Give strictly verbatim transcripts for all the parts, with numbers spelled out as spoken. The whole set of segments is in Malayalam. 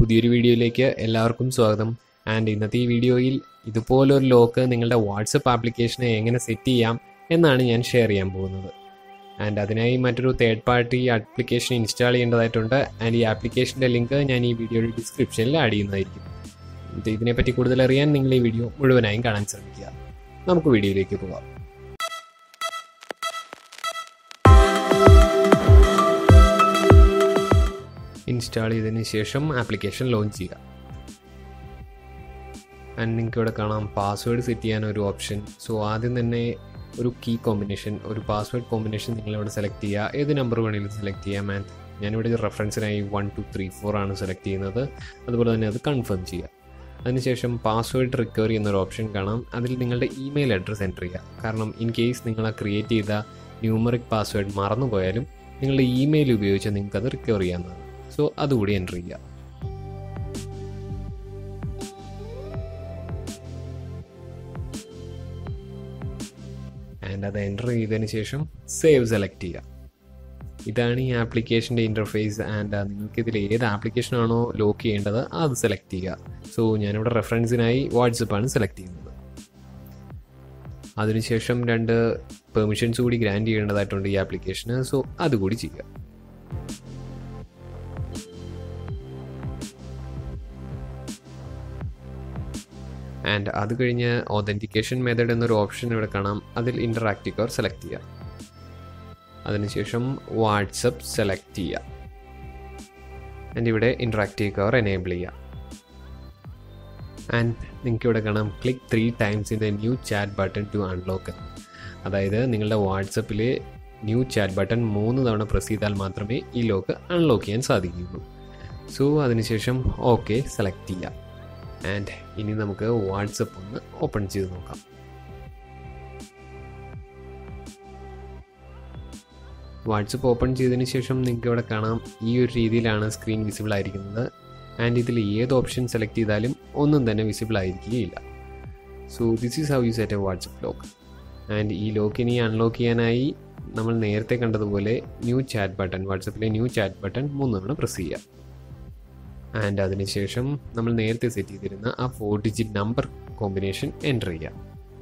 പുതിയൊരു വീഡിയോയിലേക്ക് എല്ലാവർക്കും സ്വാഗതം. ആൻഡ് ഇന്നത്തെ ഈ വീഡിയോയിൽ ഇതുപോലൊരു ലോക്ക് നിങ്ങളുടെ വാട്സപ്പ് ആപ്ലിക്കേഷനെ എങ്ങനെ സെറ്റ് ചെയ്യാം എന്നാണ് ഞാൻ ഷെയർ ചെയ്യാൻ പോകുന്നത്. ആൻഡ് അതിനായി മറ്റൊരു തേർഡ് പാർട്ടി ആപ്ലിക്കേഷൻ ഇൻസ്റ്റാൾ ചെയ്യേണ്ടതായിട്ടുണ്ട്. ആൻഡ് ഈ ആപ്ലിക്കേഷൻ്റെ ലിങ്ക് ഞാൻ ഈ വീഡിയോയുടെ ഡിസ്ക്രിപ്ഷനിൽ ആഡ് ചെയ്യുന്നതായിരിക്കും. ഇത് ഇതിനെപ്പറ്റി കൂടുതൽ അറിയാൻ നിങ്ങൾ ഈ വീഡിയോ മുഴുവനായും കാണാൻ ശ്രമിക്കുക. നമുക്ക് വീഡിയോയിലേക്ക് പോകാം. ഇൻസ്റ്റാൾ ചെയ്തതിന് ശേഷം ആപ്ലിക്കേഷൻ ലോഞ്ച് ചെയ്യുക. ആൻഡ് നിങ്ങൾക്ക് ഇവിടെ കാണാം പാസ്വേഡ് സെറ്റ് ചെയ്യാൻ ഒരു ഓപ്ഷൻ. സോ ആദ്യം തന്നെ ഒരു കീ കോമ്പിനേഷൻ, ഒരു പാസ്വേഡ് കോമ്പിനേഷൻ നിങ്ങളിവിടെ സെലക്ട് ചെയ്യുക. ഏത് നമ്പർ വേണമെങ്കിലും സെലക്ട് ചെയ്യാം. ആൻഡ് ഞാനിവിടെ റെഫറൻസിനായി വൺ ടു ത്രീ ഫോർ ആണ് സെലക്ട് ചെയ്യുന്നത്. അതുപോലെ തന്നെ അത് കൺഫേം ചെയ്യുക. അതിനുശേഷം പാസ്വേഡ് റിക്കവറി എന്നൊരു ഓപ്ഷൻ കാണാം. അതിൽ നിങ്ങളുടെ ഇമെയിൽ അഡ്രസ്സ് എൻ്റർ ചെയ്യുക. കാരണം ഇൻ കേസ് നിങ്ങൾ ആ ക്രിയേറ്റ് ചെയ്ത ന്യൂമറിക് പാസ്വേഡ് മറന്നുപോയാലും നിങ്ങളുടെ ഇമെയിൽ ഉപയോഗിച്ച് നിങ്ങൾക്കത് റിക്കവർ ചെയ്യാവുന്നതാണ്. സോ അതുകൂടി എൻ്റർ ചെയ്യുക. ആൻഡ് അത് എൻ്റർ ചെയ്തതിന് ശേഷം സേവ് സെലക്ട് ചെയ്യുക. ഇതാണ് ഈ ആപ്ലിക്കേഷൻ്റെ ഇൻ്റർഫേസ്. ആൻഡ് നിങ്ങൾക്കിതിൽ ഏത് ആപ്ലിക്കേഷനാണോ ലോക്ക് ചെയ്യേണ്ടത് അത് സെലക്ട് ചെയ്യുക. സോ ഞാനിവിടെ റെഫറൻസിനായി വാട്സപ്പാണ് സെലക്ട് ചെയ്യുന്നത്. അതിനുശേഷം രണ്ട് പെർമിഷൻസ് കൂടി ഗ്രാൻഡ് ചെയ്യേണ്ടതായിട്ടുണ്ട് ഈ ആപ്ലിക്കേഷന്. സോ അതുകൂടി ചെയ്യുക. ആൻഡ് അത് കഴിഞ്ഞ് ഒതൻറ്റിക്കേഷൻ മെത്തേഡ് എന്നൊരു ഓപ്ഷൻ ഇവിടെ കാണാം. അതിൽ ഇൻ്ററാക്റ്റീവ് കവർ സെലക്ട് ചെയ്യുക. അതിനുശേഷം വാട്സപ്പ് സെലക്ട് ചെയ്യുക. ആൻഡ് ഇവിടെ ഇൻ്ററാക്റ്റീവ് കവർ എനേബിൾ ചെയ്യുക. ആൻഡ് നിങ്ങൾക്ക് ഇവിടെ കാണാം click three times in the new chat button to unlock. അതായത് നിങ്ങളുടെ വാട്സപ്പിൽ ന്യൂ ചാറ്റ് ബട്ടൺ മൂന്ന് തവണ പ്രസ് ചെയ്താൽ മാത്രമേ ഈ ലോക്ക് അൺലോക്ക് ചെയ്യാൻ സാധിക്കുകയുള്ളൂ. സോ അതിനുശേഷം ഓക്കെ സെലക്ട് ചെയ്യുക. ആൻഡ് ഇനി നമുക്ക് വാട്സപ്പ് ഒന്ന് ഓപ്പൺ ചെയ്ത് നോക്കാം. വാട്സപ്പ് ഓപ്പൺ ചെയ്തതിന് ശേഷം നിങ്ങൾക്ക് ഇവിടെ കാണാം ഈ ഒരു രീതിയിലാണ് സ്ക്രീൻ വിസിബിൾ ആയിരിക്കുന്നത്. ആൻഡ് ഇതിൽ ഏത് ഓപ്ഷൻ സെലക്ട് ചെയ്താലും ഒന്നും തന്നെ വിസിബിൾ ആയിരിക്കുകയില്ല. So this is how you set a WhatsApp lock. And ഈ ലോക്ക് ഇനി അൺലോക്ക് ചെയ്യാനായി നമ്മൾ നേരത്തെ കണ്ടതുപോലെ ന്യൂ ചാറ്റ് ബട്ടൺ, വാട്സപ്പിലെ ന്യൂ ചാറ്റ് ബട്ടൺ മൂന്ന് തവണ പ്രസ് ചെയ്യുക. ആൻഡ് അതിനുശേഷം നമ്മൾ നേരത്തെ സെറ്റ് ചെയ്തിരുന്ന ആ four digit number combination enter ചെയ്യാം.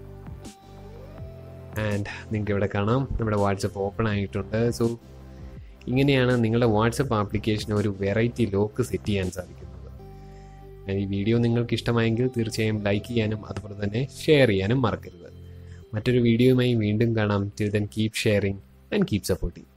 ആൻഡ് നിങ്ങൾക്ക് ഇവിടെ കാണാം നമ്മുടെ വാട്സപ്പ് ഓപ്പൺ ആയിട്ടുണ്ട്. സോ ഇങ്ങനെയാണ് നിങ്ങളുടെ വാട്സപ്പ് ആപ്ലിക്കേഷന് ഒരു വെറൈറ്റി ലോക്ക് സെറ്റ് ചെയ്യാൻ സാധിക്കുന്നത്. ഈ വീഡിയോ നിങ്ങൾക്ക് ഇഷ്ടമായെങ്കിൽ തീർച്ചയായും ലൈക്ക് ചെയ്യാനും അതുപോലെ തന്നെ ഷെയർ ചെയ്യാനും മറക്കരുത്. മറ്റൊരു വീഡിയോയുമായി വീണ്ടും കാണാം. Till then keep sharing and keep supporting.